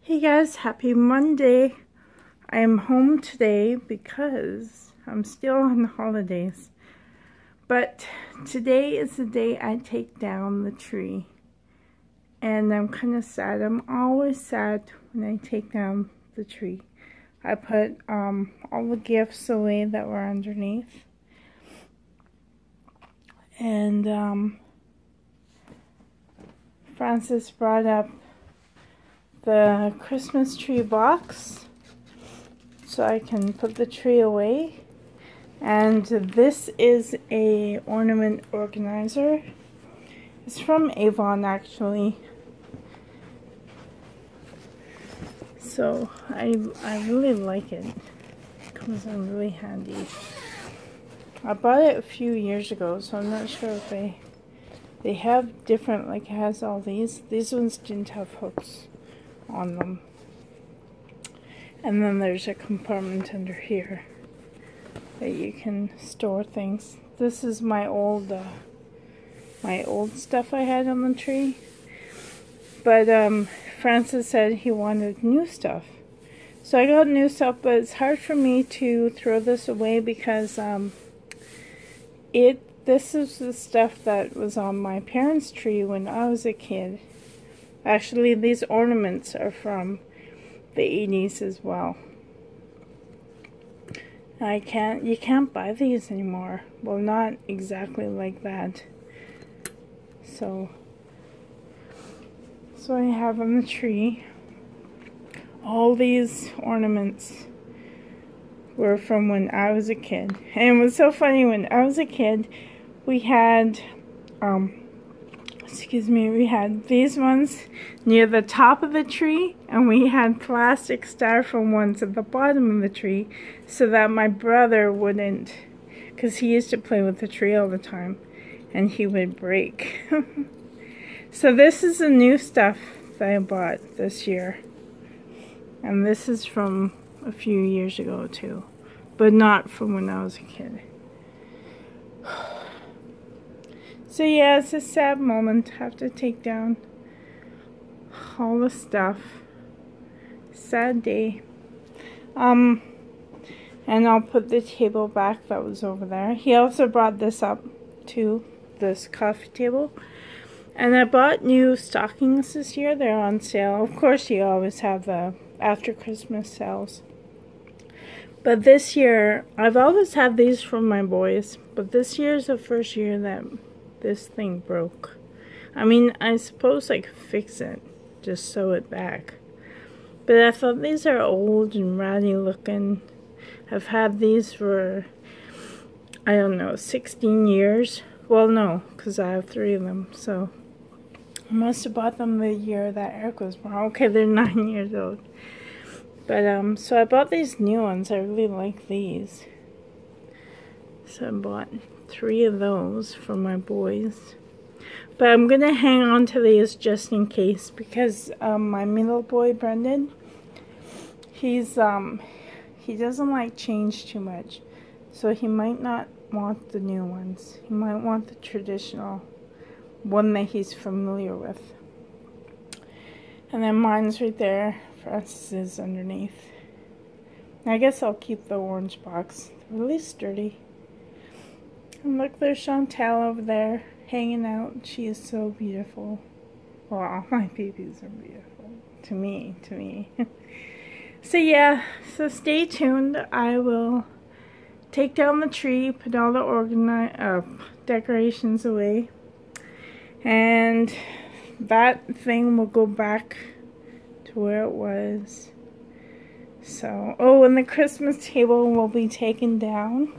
Hey guys, happy Monday. I am home today because I'm still on holidays. But today is the day I take down the tree. And I'm kind of sad. I'm always sad when I take down the tree. I put all the gifts away that were underneath. And Francis brought up the Christmas tree box so I can put the tree away. And this is a ornament organizer. It's from Avon actually. So I really like it. It comes in really handy. I bought it a few years ago, so I'm not sure if they have different, like it has all these. These ones didn't have hooks on them. And then there's a compartment under here that you can store things. This is my old stuff I had on the tree. But Francis said he wanted new stuff. So I got new stuff, but it's hard for me to throw this away because this is the stuff that was on my parents' tree when I was a kid. Actually, these ornaments are from the 80s as well. You can't buy these anymore. Well, not exactly like that. So I have on the tree. All these ornaments were from when I was a kid. And it was so funny, when I was a kid, we had we had these ones near the top of the tree, and we had plastic styrofoam ones at the bottom of the tree so that my brother wouldn't, because he used to play with the tree all the time and he would break. So this is the new stuff that I bought this year, and this is from a few years ago too, but not from when I was a kid. So yeah, it's a sad moment. Have to take down all the stuff. Sad day. And I'll put the table back that was over there. He also brought this up too, this coffee table. And I bought new stockings this year. They're on sale. Of course, you always have the after Christmas sales. But this year, I've always had these from my boys, but this year is the first year that this thing broke. I mean, I suppose I could fix it, just sew it back. But I thought these are old and ratty looking. I've had these for, I don't know, 16 years. Well, no, because I have 3 of them, so I must have bought them the year that Eric was born. Okay, they're 9 years old. But, so I bought these new ones. I really like these. So I bought 3 of those for my boys. But I'm going to hang on to these just in case, because my middle boy, Brendan, he doesn't like change too much. So he might not want the new ones. He might want the traditional one that he's familiar with. And then mine's right there. Francis's underneath. I guess I'll keep the orange box. They're really sturdy. And look, there's Chantal over there hanging out. She is so beautiful. Well, all my babies are beautiful. To me. So yeah, so stay tuned. I will take down the tree, put all the decorations away. And that thing will go back to where it was. So, oh, and the Christmas table will be taken down.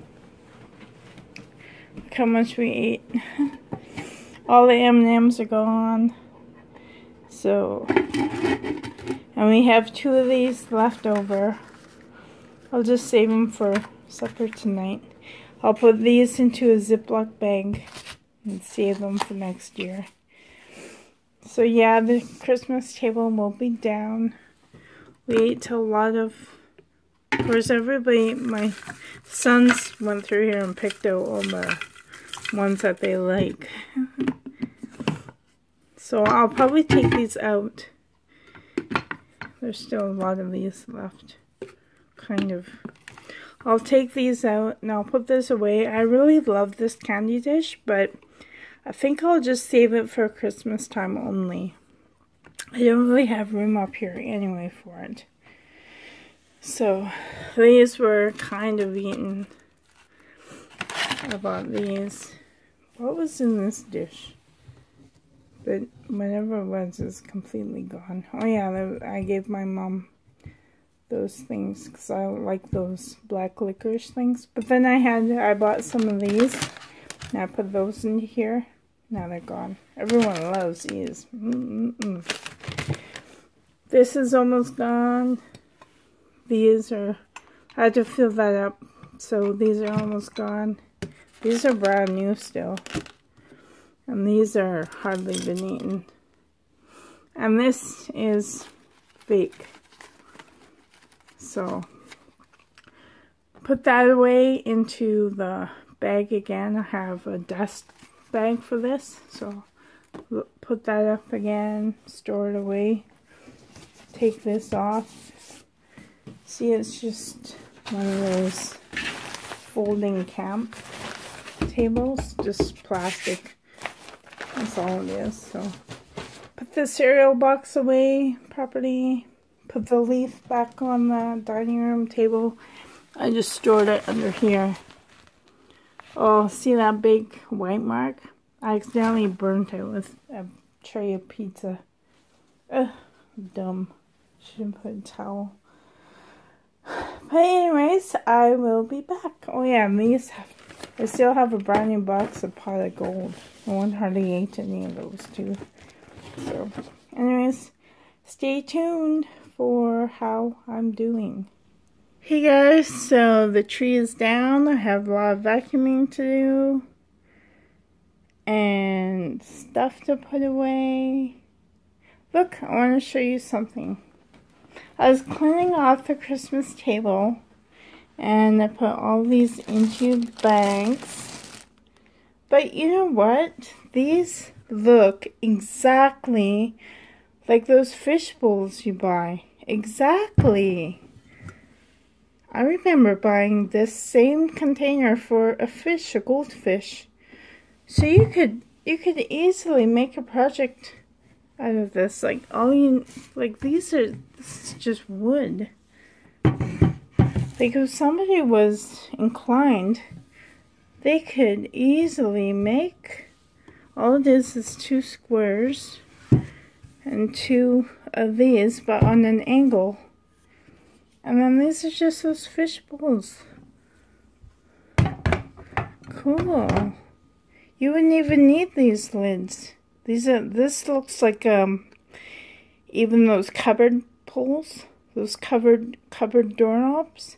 Look how much we ate. All the M&Ms are gone. So, and we have 2 of these left over. I'll just save them for supper tonight. I'll put these into a Ziploc bag and save them for next year. So yeah, the Christmas table will be down. We ate a lot of course, everybody, my sons went through here and picked out all the ones that they like. So I'll probably take these out there's still a lot of these left. Kind of. I'll take these out and I'll put this away. I really love this candy dish, but I think I'll just save it for Christmas time only. I don't really have room up here anyway for it. So these were kind of eaten. I bought these. What was in this dish? But whatever it was is completely gone. Oh yeah, I gave my mom those things because I like those black licorice things. But then I bought some of these and I put those in here. Now they're gone. Everyone loves these. This is almost gone. These are, I had to fill that up, so these are almost gone. These are brand new still. And these are hardly been eaten. And this is fake. So, put that away into the bag again. I have a dust bag for this. So, put that up again, store it away. Take this off. See, it's just one of those folding camp tables, just plastic. That's all it is. So, put the cereal box away properly. Put the leaf back on the dining room table. I just stored it under here. Oh, see that big white mark? I accidentally burnt it with a tray of pizza. Ugh, dumb. Shouldn't put a towel. But anyways, I will be back. Oh yeah, and these I still have a brand new box of pot of gold. No one hardly ate any of those too. So, anyways, stay tuned for how I'm doing. Hey guys, so the tree is down. I have a lot of vacuuming to do. And stuff to put away. Look, I want to show you something. I was cleaning off the Christmas table and I put all these into bags. But you know what? These look exactly like those fish bowls you buy. Exactly. I remember buying this same container for a fish, a goldfish. So you could easily make a project out of this. Like this is just wood. Like if somebody was inclined, they could easily make, all it is 2 squares and 2 of these, but on an angle. And then these are just those fish bowls. Cool. You wouldn't even need these lids. This looks like even those cupboard pulls, those cupboard doorknobs.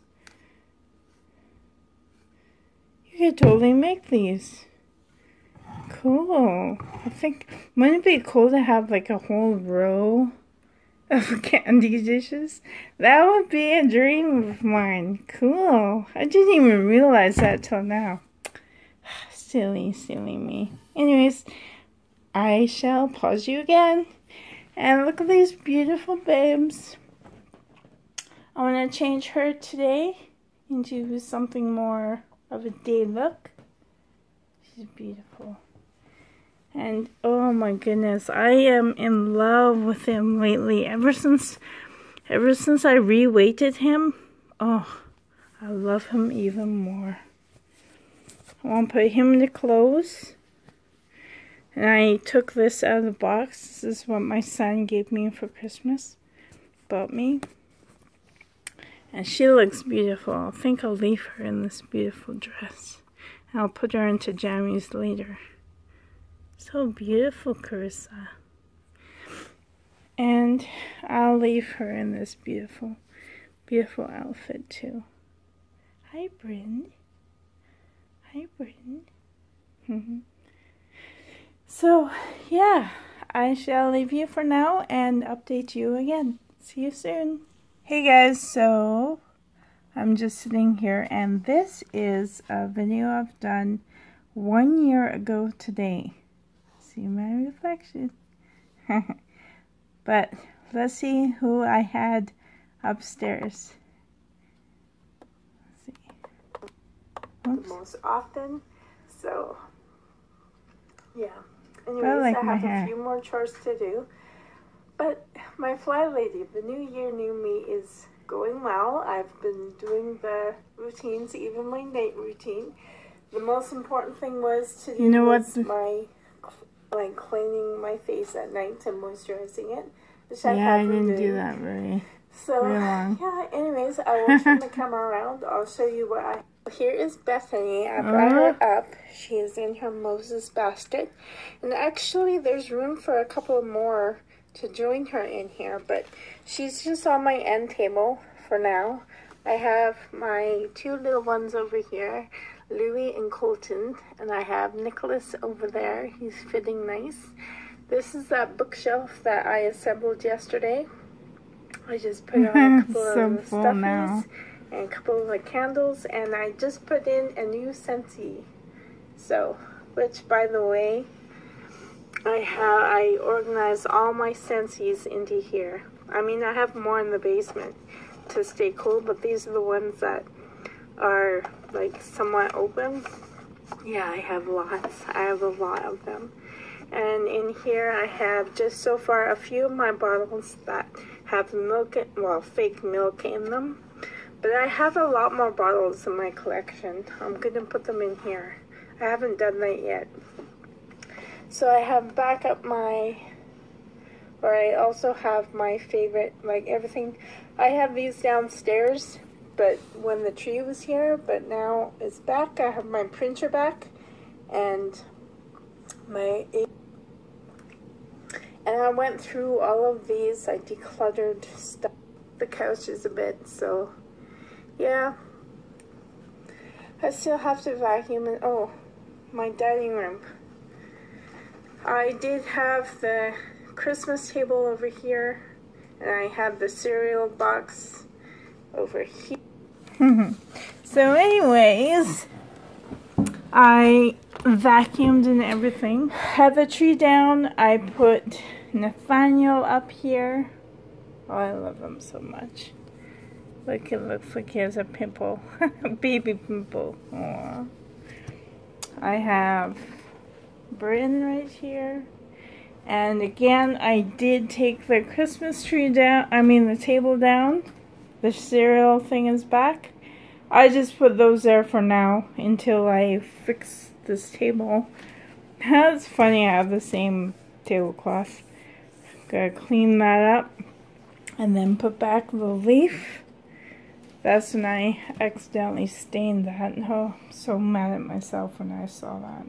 You could totally make these. Cool. I think, wouldn't it be cool to have like a whole row of candy dishes? That would be a dream of mine. Cool. I didn't even realize that till now. Silly me. Anyways, I shall pause you again. And look at these beautiful babes. I want to change her today into something more of a day look. She's beautiful. And oh my goodness, I am in love with him lately. Ever since I re-weighted him, oh, I love him even more. I want to put him in the clothes. And I took this out of the box. This is what my son gave me for Christmas. Bought me. And she looks beautiful. I think I'll leave her in this beautiful dress. And I'll put her into jammies later. So beautiful, Carissa. And I'll leave her in this beautiful outfit too. Hi, Bryn. Hi, Bryn. So, yeah, I shall leave you for now and update you again. See you soon. Hey guys, so I'm just sitting here and this is a video I've done 1 year ago today. See my reflection. But let's see who I had upstairs. Let's see. Oops. Most often. So, yeah. Anyways, I have hair. a few more chores to do. But my fly lady, the new year, new me is going well. I've been doing the routines, even my night routine. The most important thing was to do my cleaning my face at night and moisturizing it. Yeah, I didn't do that very long. Yeah, anyways, I will turn the camera around. I'll show you what I... Here is Bethany. I brought her up. She is in her Moses basket. And actually, there's room for a couple more to join her in here, but she's just on my end table for now. I have my two little ones over here, Louis and Colton, and I have Nicholas over there. He's fitting nice. This is that bookshelf that I assembled yesterday. I just put on a couple of stuffies and a couple of the candles, and I just put in a new Scentsy. So, which by the way, I organized all my Scentsies into here. I mean, I have more in the basement to stay cool, but these are the ones that are like somewhat open. Yeah, I have lots. I have a lot of them. And in here I have just so far a few of my bottles that have milk, fake milk in them. But I have a lot more bottles in my collection. I'm going to put them in here. I haven't done that yet. So I have back up I also have my favorite, like everything. I have these downstairs, but when the tree was here, but now it's back. I have my printer back, and I went through all of these. I decluttered stuff, the couches a bit, so yeah. I still have to vacuum and my dining room. I did have the Christmas table over here, and I have the cereal box over here. So anyways, I vacuumed and everything. Had the tree down. I put Nathaniel up here. Oh, I love him so much. Look, it looks like he has a pimple. Baby pimple. Aww. I have Bryn right here. And again, I did take the Christmas tree down. I mean the table down. The cereal thing is back. I just put those there for now until I fix this table. That's funny, I have the same tablecloth. Gotta clean that up and then put back the leaf. That's when I accidentally stained that. Oh, I'm so mad at myself when I saw that.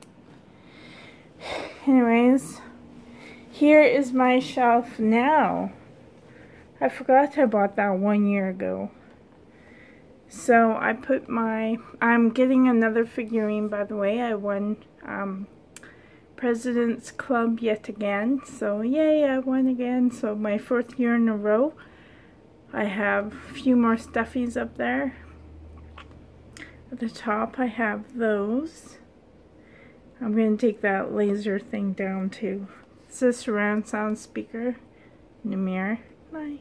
Anyways, here is my shelf now. I forgot I bought that 1 year ago. So I put I'm getting another figurine, by the way. I won President's Club yet again. So yay, I won again. So my 4th year in a row. I have a few more stuffies up there. At the top I have those. I'm going to take that laser thing down too. It's a surround sound speaker in the mirror. Bye.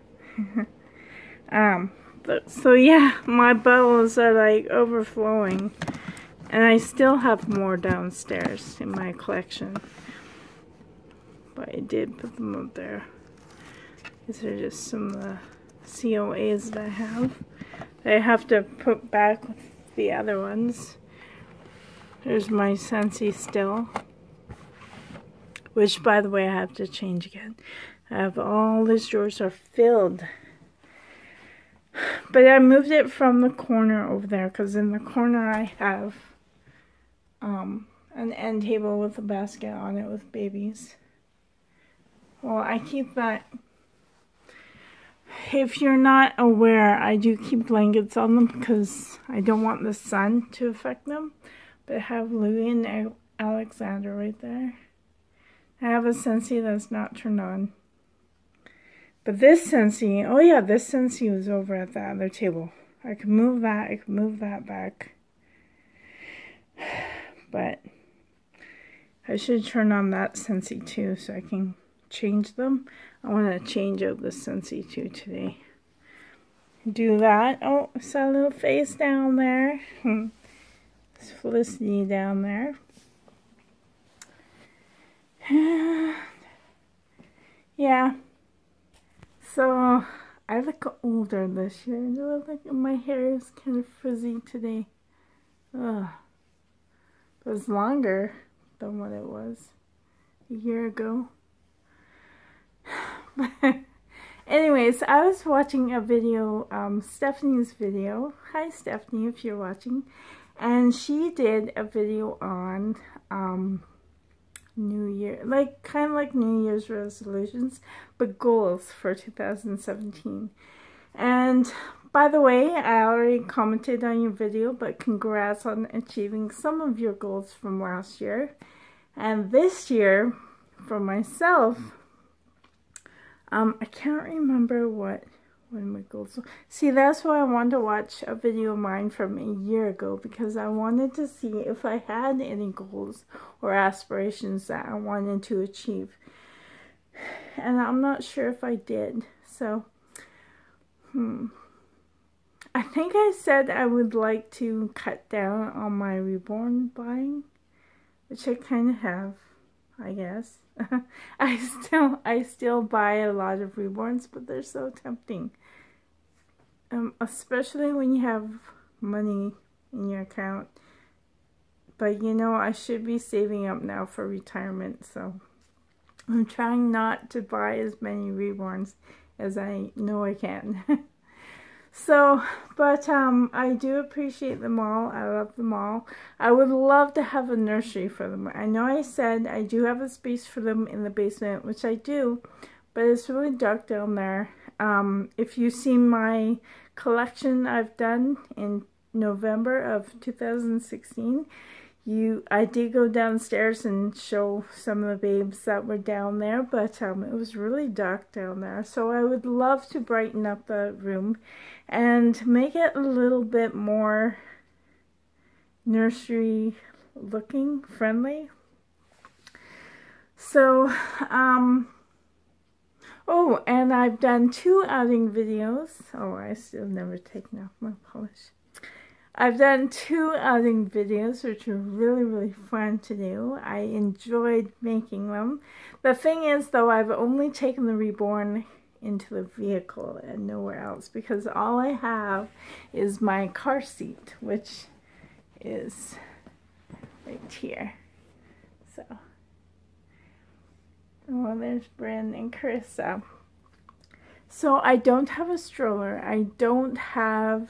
So yeah, my bottles are like overflowing, and I still have more downstairs in my collection, but I did put them up there. These are just some of the COAs that I have to put back with the other ones. There's my Scentsy still, which by the way I have to change again. I have all these drawers are filled. But I moved it from the corner over there, because in the corner I have an end table with a basket on it with babies. Well, I keep that. If you're not aware, I do keep blankets on them because I don't want the sun to affect them. But I have Louis and Alexander right there. I have a Scentsy that's not turned on. But this Scentsy, oh yeah, this Scentsy was over at the other table. I could move that, I could move that back. But I should turn on that Scentsy too so I can change them. I want to change out the Scentsy too today. Do that. Oh, I saw a little face down there. It's Felicity down there. Yeah. So I look older this year. Look, my hair is kind of frizzy today. Ugh. It was longer than what it was a year ago. Anyways, I was watching a video, Stephanie's video. Hi Stephanie, if you're watching. And she did a video on New Year, like kind of like New Year's resolutions, but goals for 2017. And by the way, I already commented on your video, but congrats on achieving some of your goals from last year. And this year, for myself, I can't remember what my goals were. See, that's why I wanted to watch a video of mine from a year ago, because I wanted to see if I had any goals or aspirations that I wanted to achieve. And I'm not sure if I did. So, I think I said I would like to cut down on my Reborn buying, which I kind of have, I guess. I still buy a lot of Reborns, but they're so tempting. Especially when you have money in your account. But you know, I should be saving up now for retirement, so I'm trying not to buy as many Reborns as I know I can. So, but I do appreciate them all. I love them all. I would love to have a nursery for them. I know I said I do have a space for them in the basement, which I do, but it's really dark down there. If you've seen my collection I've done in November of 2016, I did go downstairs and show some of the babes that were down there, but it was really dark down there. So I would love to brighten up the room and make it a little bit more nursery looking, friendly. So, oh, and I've done 2 outing videos. Oh, I still never taken off my polish. I've done 2 outing videos, which were really, really fun to do. I enjoyed making them. The thing is, though, I've only taken the Reborn into the vehicle and nowhere else, because all I have is my car seat, which is right here. So, oh, there's Bryn and Carissa. So I don't have a stroller. I don't have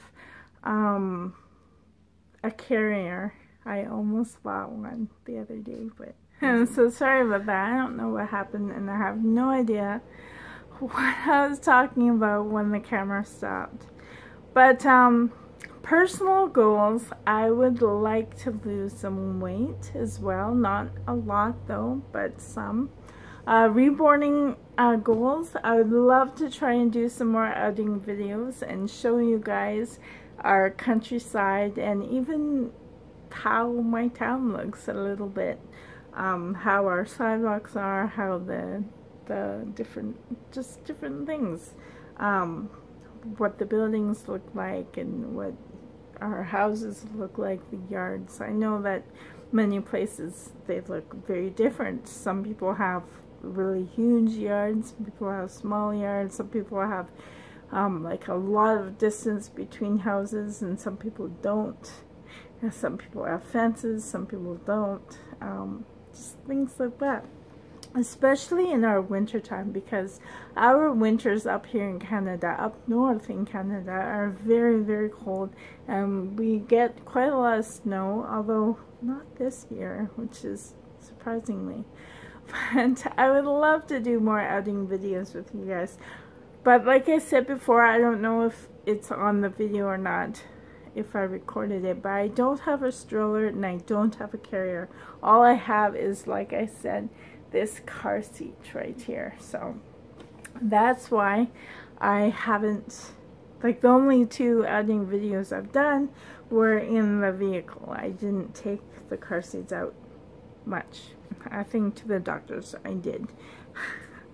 a carrier. I almost bought one the other day, but I'm so sorry about that. I don't know what happened, and I have no idea what I was talking about when the camera stopped. But personal goals, I would like to lose some weight as well. Not a lot though, but some. Reborning goals, I would love to try and do some more outing videos and show you guys our countryside and even how my town looks a little bit. How our sidewalks are, how the different things, what the buildings look like and what our houses look like, the yards. I know that many places they look very different. Some people have really huge yards, some people have small yards, some people have like a lot of distance between houses, and some people don't. And some people have fences, some people don't. Just things like that. Especially in our winter time, because our winters up here in Canada, up north in Canada, are very, very cold, and we get quite a lot of snow, although not this year, which is surprisingly. But I would love to do more outing videos with you guys. But like I said before, I don't know if it's on the video or not, if I recorded it, but I don't have a stroller and I don't have a carrier. All I have is, like I said, this car seat right here. So that's why I haven't, like, the only 2 outing videos I've done were in the vehicle. I didn't take the car seats out much. I think to the doctors I did.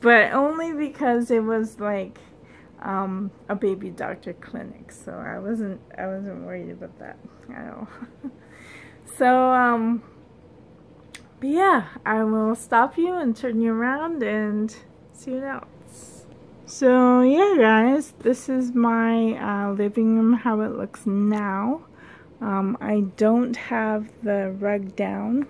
but only because it was like a baby doctor clinic, so I wasn't worried about that at all. So but yeah, I will stop you and turn you around and see what else. So yeah, guys, this is my living room, how it looks now. I don't have the rug down.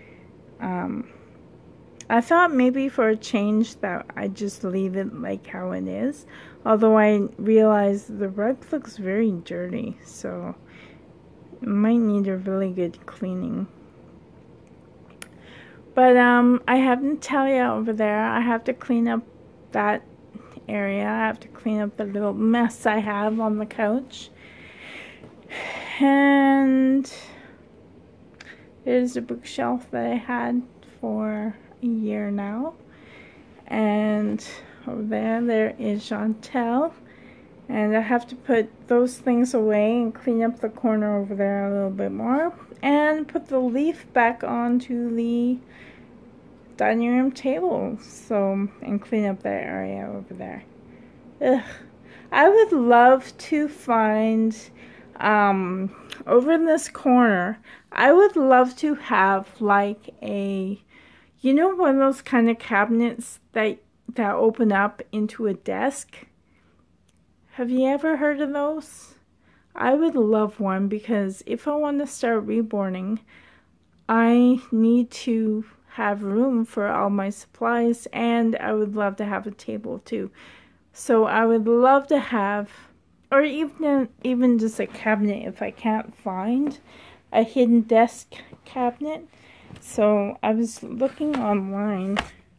I thought maybe for a change that I'd just leave it like how it is. Although I realized the rug looks very dirty, so it might need a really good cleaning. But I have Natalia over there. I have to clean up that area. I have to clean up the little mess I have on the couch. And there's a bookshelf that I had for a year now. And over there is Chantel. And I have to put those things away and clean up the corner over there a little bit more. And put the leaf back onto the dining room table. And clean up that area over there. Ugh. I would love to find, over in this corner, I would love to have like a, you know, one of those kind of cabinets that open up into a desk. Have you ever heard of those? I would love one, because if I want to start reborning, I need to have room for all my supplies, and I would love to have a table too. So I would love to have, or even just a cabinet if I can't find a hidden desk cabinet. So I was looking online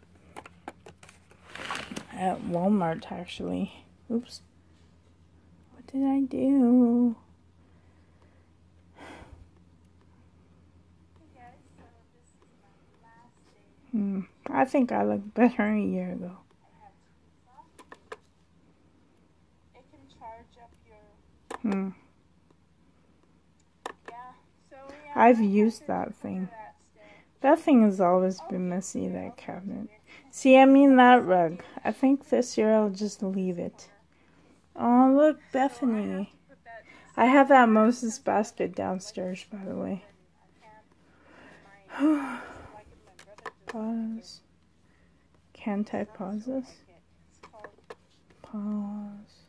at Walmart, actually. Oops. What did I do? I think I looked better a year ago. It can charge up your... Yeah, so yeah, I've used that thing. That thing has always been messy, that cabinet. See, I mean that rug. I think this year I'll just leave it. Oh, look, Bethany. I have that Moses basket downstairs, by the way. Pause. Can't I pause this? Pause.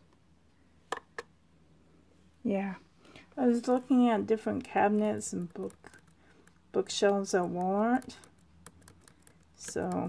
Yeah. I was looking at different cabinets and bookshelves at Walmart. So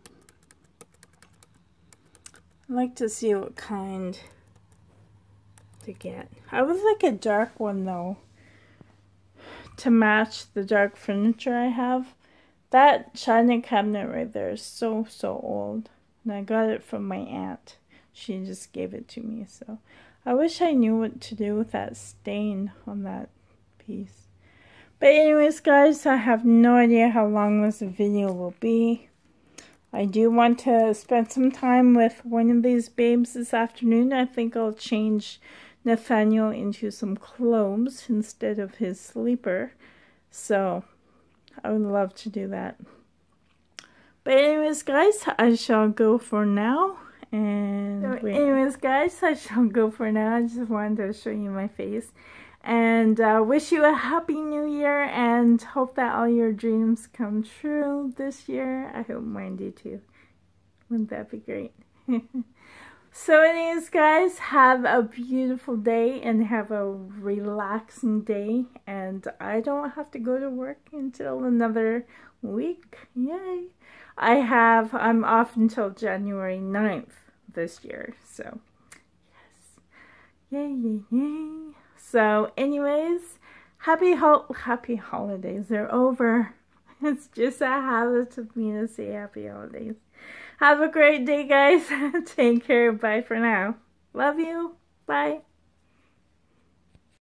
I'd like to see what kind to get. I would like a dark one though, to match the dark furniture I have. That china cabinet right there is so old, and I got it from my aunt. She just gave it to me, so I wish I knew what to do with that stain on that piece. But anyways, guys, I have no idea how long this video will be. I do want to spend some time with one of these babes this afternoon. I think I'll change Nathaniel into some clothes instead of his sleeper. So I would love to do that. But anyways, guys, I shall go for now. And anyways, guys, I shall go for now. I just wanted to show you my face. And wish you a happy new year, and hope that all your dreams come true this year. I hope mine do too. Wouldn't that be great? So anyways, guys, have a beautiful day and have a relaxing day. And I don't have to go to work until another week. Yay! I'm off until January 9th this year. So, yes. Yay, yay, yay. So anyways, happy holidays. They're over. It's just a habit of me to say happy holidays. Have a great day, guys. Take care. Bye for now. Love you. Bye.